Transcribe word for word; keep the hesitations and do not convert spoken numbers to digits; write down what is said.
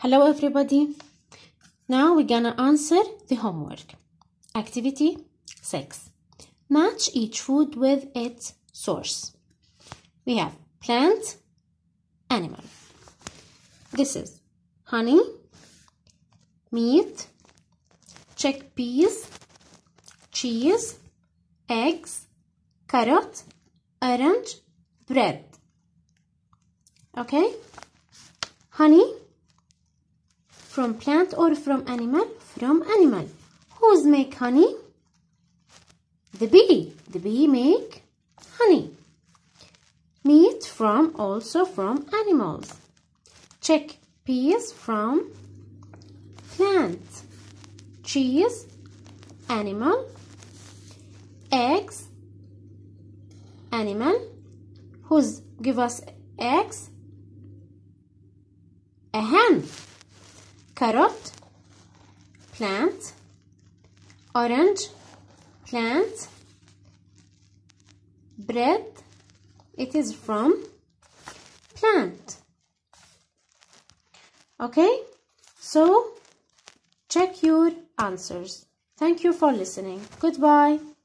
Hello everybody. Now we're gonna answer the homework. Activity six. Match each food with its source. We have plant, animal. This is honey, meat, chickpeas, cheese, eggs, carrot, orange, bread. Okay? Honey. From plant or from animal? From animal. Who's make honey? The bee. The bee make honey. Meat from also from animals. Chickpeas from plant. Cheese, animal. Eggs, animal. Who's give us eggs? A hen. Carrot, plant. Orange, plant. Bread, it is from plant. Okay, so check your answers. Thank you for listening. Goodbye.